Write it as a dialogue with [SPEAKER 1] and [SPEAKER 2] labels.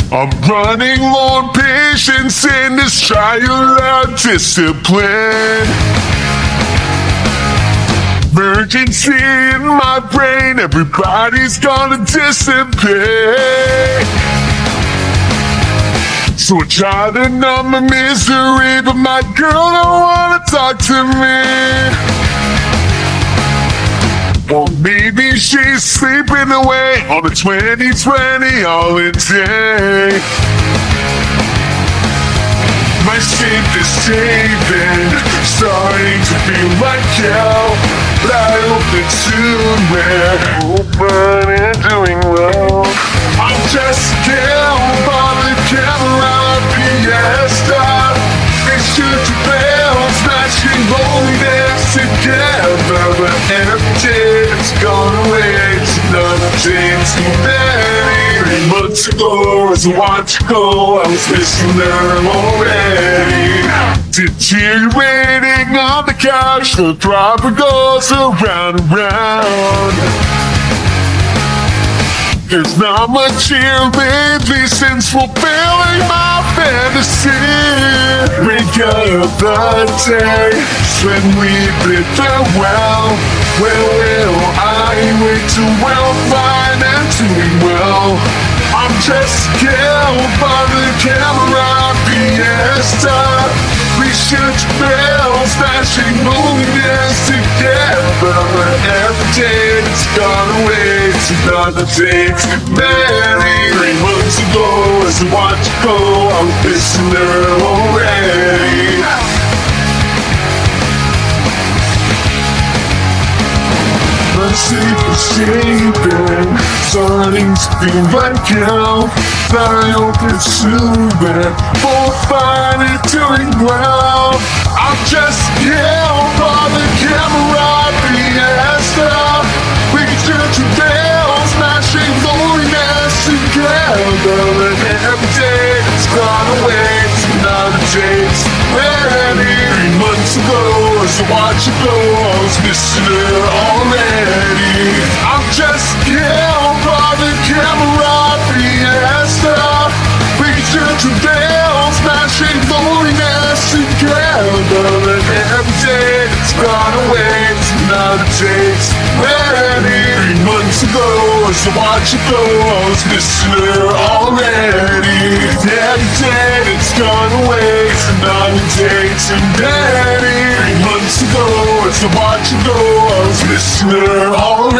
[SPEAKER 1] I'm running low on patience in this trial of discipline. Emergency in my brain, everybody's gonna dissipate. So I try to numb my misery, but my girl don't wanna talk to me. Well, maybe she's sleeping away on the 2020 holiday. My ship is saving, starting to feel like hell. But I hope that soon we're open and doing well. I'm just killed by the camera fiesta. Make sure to fail, smashing loneliness together. But empty, it's gone away, it's another change too many. 3 months ago, as I watched you go, I was missing her already. Deteriorating on the couch, the proper goes around and round. There's not much here lately since fulfilling my fantasy. Break up the day when we bid farewell. Where will I wait till well fine and doing well? I'm just killed by the camera fiesta. We should fail, smashing loneliness together. But every day it's gone away, it's another day too many. 3 months ago, as I watched you go, I was missing her already. My sleep is shaping, starting to feel like hell. I hope it's soon we're both fine and doing well. I'm just killed by the camera fiesta. We can turn to fail, smashing loneliness together. And every day it's gone away, it's another day's ready. 3 months ago, as I watched you go, I was missing her already. I'm just killed by the camera fiesta. We can turn to veil, smashing loneliness together. And every day it's gone away, it's another day's ready. 3 months ago, as I watched you go, I was missing her already. Every day it's gone away, it's another day too many. 3 months ago, as I watched you go, I was missing her already.